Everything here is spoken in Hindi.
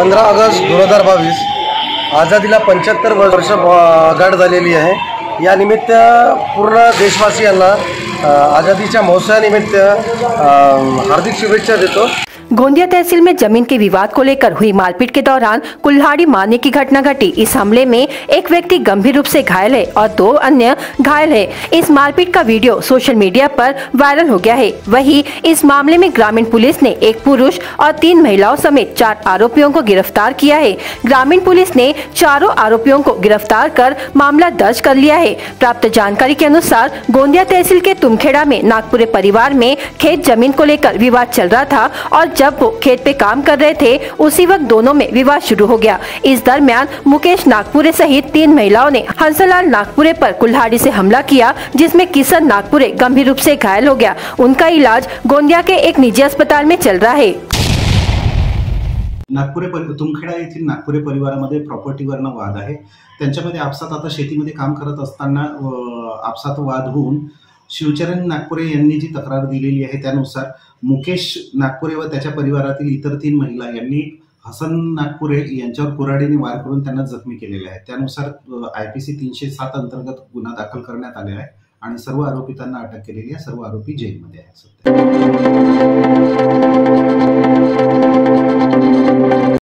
15 ऑगस्ट 2022 आझादीला 75 वर्ष गाठ झालेली आहे। या निमित्त पूर्ण देशवासियांना आज़ादीच्या महोत्सवानिमित्त हार्दिक शुभेच्छा देतो। गोंदिया तहसील में जमीन के विवाद को लेकर हुई मारपीट के दौरान कुल्हाड़ी मारने की घटना घटी। इस हमले में एक व्यक्ति गंभीर रूप से घायल है और 2 अन्य घायल है। इस मारपीट का वीडियो सोशल मीडिया पर वायरल हो गया है। वहीं इस मामले में ग्रामीण पुलिस ने एक पुरुष और 3 महिलाओं समेत 4 आरोपियों को गिरफ्तार किया है। ग्रामीण पुलिस ने चारों आरोपियों को गिरफ्तार कर मामला दर्ज कर लिया है। प्राप्त जानकारी के अनुसार गोंदिया तहसील के तुमखेड़ा में नागपुरे परिवार में खेत जमीन को लेकर विवाद चल रहा था और जब वो खेत पे काम कर रहे थे उसी वक्त दोनों में विवाद शुरू हो गया। इस दरमियान मुकेश नागपुरे सहित 3 महिलाओं ने हंसलाल नागपुरे पर कुल्हाड़ी से हमला किया, जिसमें किशन नागपुरे गंभीर रूप से घायल हो गया। उनका इलाज गोंदिया के एक निजी अस्पताल में चल रहा है। तुमखेडा येथील नागपुरे परिवारामध्ये प्रॉपर्टीवरनं वाद आहे। त्यांच्यामध्ये आपसात आता शेतीमध्ये काम करत असताना आपसात वाद होऊन शिवचरण नागपुरे यांनी जी तक्रार दिलेली आहे त्यानुसार मुकेश नागपुरे व त्याच्या परिवारातील इतर 3 महिला यांनी हसन नागपुरे यांच्यावर कुऱ्हाडीने वार करून त्यांना जखमी केलेले आहे। त्यानुसार IPC 307 अंतर्गत गुन्हा दाखल करण्यात आलेला आहे आणि सर्व आरोपितांना अटक केलेली आहे। सर्व आरोपी जेलमध्ये आहेत।